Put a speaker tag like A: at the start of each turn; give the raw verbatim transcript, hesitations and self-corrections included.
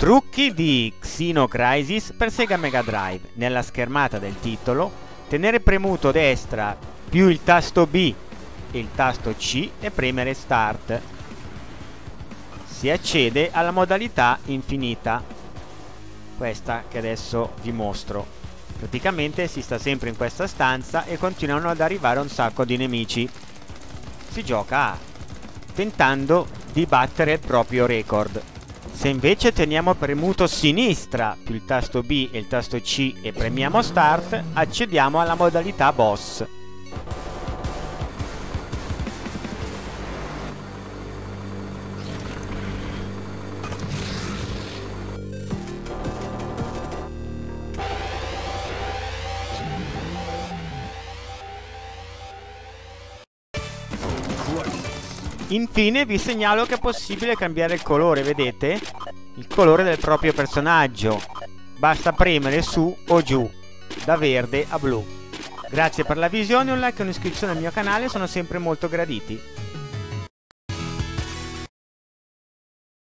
A: Trucchi di Xenocrisis per Sega Mega Drive. Nella schermata del titolo, tenere premuto destra più il tasto B e il tasto C e premere Start. Si accede alla modalità infinita, questa che adesso vi mostro. Praticamente si sta sempre in questa stanza e continuano ad arrivare un sacco di nemici. Si gioca tentando di battere il proprio record. Se invece teniamo premuto sinistra più il tasto B e il tasto C e premiamo Start, accediamo alla modalità boss. Infine vi segnalo che è possibile cambiare il colore, vedete? Il colore del proprio personaggio. Basta premere su o giù, da verde a blu. Grazie per la visione, un like e un'iscrizione al mio canale sono sempre molto graditi.